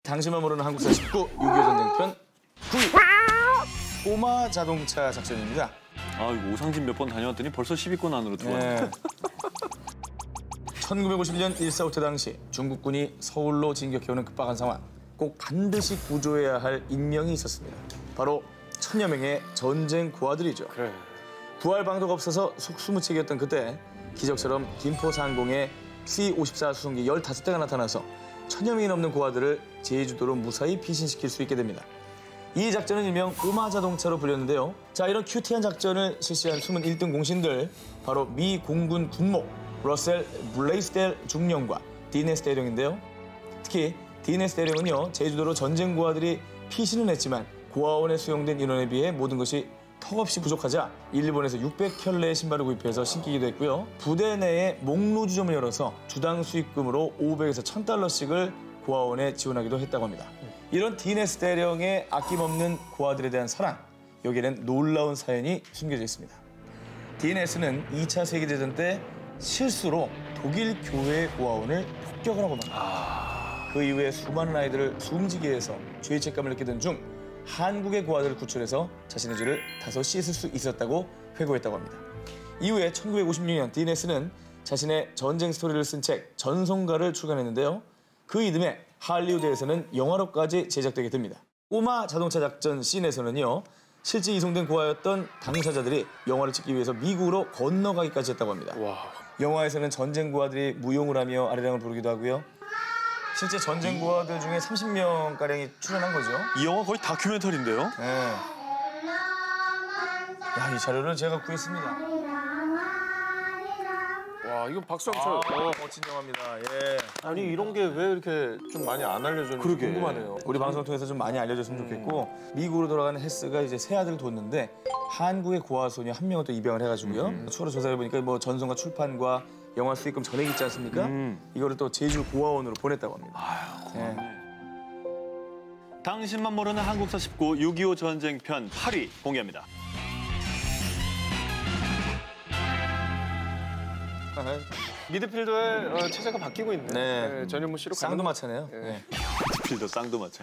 당신만 모르는 한국사 19 6.25 전쟁편 9위 꼬마 자동차 작전입니다. 아, 이거 오상진 몇 번 다녀왔더니 벌써 10위권 안으로 들어왔네. 네. 1951년 1.4 당시 중국군이 서울로 진격해오는 급박한 상황, 꼭 반드시 구조해야 할 인명이 있었습니다. 바로 1000여 명의 전쟁 고아들이죠. 그래. 부활 방도가 없어서 속수무책이었던 그때 기적처럼 김포상공에 C-54 수송기 15대가 나타나서 1000여 명이 넘는 고아들을 제주도로 무사히 피신시킬 수 있게 됩니다. 이 작전은 일명 꼬마 자동차로 불렸는데요. 자, 이런 큐티한 작전을 실시한 숨은 1등 공신들, 바로 미 공군 군모 러셀 블레이스델 중령과 디네스 대령인데요. 특히 디네스 대령은요, 제주도로 전쟁 고아들이 피신은 했지만 고아원에 수용된 인원에 비해 모든 것이 턱없이 부족하자 일본에서 600켤레의 신발을 구입해서 신기기도 했고요. 부대 내에 목로주점을 열어서 주당 수익금으로 500에서 1000달러씩을 고아원에 지원하기도 했다고 합니다. 이런 디네스 대령의 아낌없는 고아들에 대한 사랑, 여기에는 놀라운 사연이 숨겨져 있습니다. 디네스는 2차 세계대전 때 실수로 독일 교회 고아원을 폭격을 하고 맙니다. 그 이후에 수많은 아이들을 숨지게 해서 죄책감을 느끼던 중 한국의 고아들을 구출해서 자신의 죄를 다소 씻을 수 있었다고 회고했다고 합니다. 이후에 1956년 디네스는 자신의 전쟁 스토리를 쓴 책 전송가를 출간했는데요. 그 이듬해 할리우드에서는 영화로까지 제작되게 됩니다. 꼬마 자동차 작전 씬에서는요, 실제 이송된 고아였던 당사자들이 영화를 찍기 위해서 미국으로 건너가기까지 했다고 합니다. 와. 영화에서는 전쟁 고아들이 무용을 하며 아리랑을 부르기도 하고요. 실제 전쟁 고아들 중에 30명가량이 출연한 거죠. 이 영화 거의 다큐멘터리인데요? 네. 야, 이 자료를 제가 구했습니다. 와, 이건 박수 한번 쳐요. 멋진 영화입니다. 예. 아니, 이런 게 왜 이렇게 좀 많이 안 알려졌는지 궁금하네요. 우리 방송을 통해서 좀 많이 알려줬으면 좋겠고, 미국으로 돌아가는 헤스가 이제 세 아들을 뒀는데 한국의 고아 소녀 한 명을 또 입양을 해가지고요. 추가로 조사해 보니까 뭐 전송과 출판과 영화 수익금 전액 있지 않습니까? 이거를 또 제주 고아원으로 보냈다고 합니다. 아유, 예. 당신만 모르는 한국사 19 6.25 전쟁편 8위 공개합니다. 미드필더의 체제가 바뀌고 있네요. 네. 전현무 씨로 쌍두마차네요. 네. 네. 필더 쌍두마차.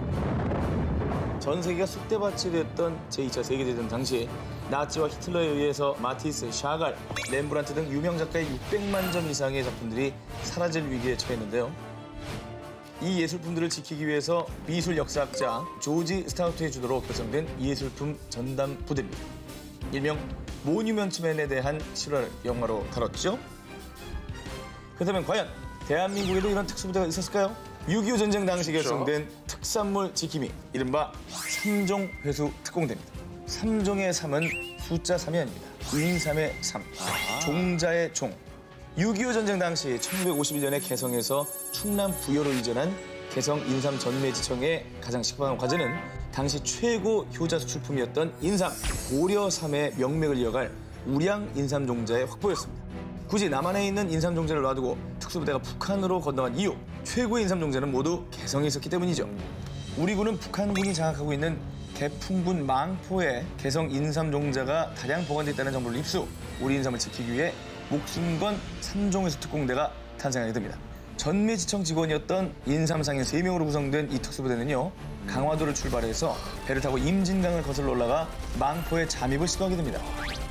전 세계가 쑥대밭이 됐던 제2차 세계대전 당시 나치와 히틀러에 의해서 마티스, 샤갈, 렘브란트 등 유명 작가의 600만 점 이상의 작품들이 사라질 위기에 처했는데요. 이 예술품들을 지키기 위해서 미술 역사학자 조지 스타우트의 주도로 결성된 예술품 전담 부대입니다. 일명 모뉴먼트맨에 대한 실화를 영화로 다뤘죠. 그렇다면 과연 대한민국에도 이런 특수부대가 있었을까요? 6.25 전쟁 당시 결성된 특산물 지킴이, 이른바 3종 회수 특공대입니다. 3종의 3은 숫자 3이 아닙니다. 인삼의 3, 종자의 종. 6.25 전쟁 당시 1951년에 개성에서 충남 부여로 이전한 개성 인삼 전매지청의 가장 시급한 과제는 당시 최고 효자 수출품이었던 인삼, 고려삼의 명맥을 이어갈 우량 인삼 종자의 확보였습니다. 굳이 남한에 있는 인삼 종자를 놔두고 특수부대가 북한으로 건너간 이유, 최고의 인삼 종자는 모두 개성에 있었기 때문이죠. 우리 군은 북한군이 장악하고 있는 개풍군 망포에 개성 인삼 종자가 다량 보관돼 있다는 정보를 입수, 우리 인삼을 지키기 위해 목숨 건 3종회수 특공대가 탄생하게 됩니다. 전매지청 직원이었던 인삼상인 3명으로 구성된 이 특수부대는요, 강화도를 출발해서 배를 타고 임진강을 거슬러 올라가 망포에 잠입을 시도하게 됩니다.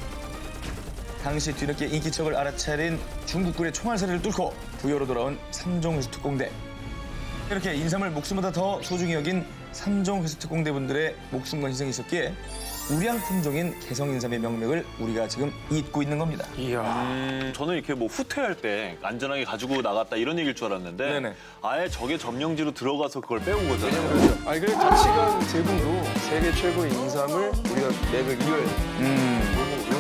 당시 뒤늦게 인기척을 알아차린 중국군의 총알세례를 뚫고 부여로 돌아온 3종 회수 특공대. 이렇게 인삼을 목숨보다 더 소중히 여긴 3종 회수 특공대분들의 목숨 건 희생이 있었기에 우량 품종인 개성 인삼의 명맥을 우리가 지금 잊고 있는 겁니다. 이야. 저는 이렇게 뭐 후퇴할 때 안전하게 가지고 나갔다 이런 얘기일 줄 알았는데 네네. 아예 적의 점령지로 들어가서 그걸 빼온 거잖아요. 아니, 그래 가치관 제공도 세계 최고의 인삼을 우리가 맥을 이어야 돼.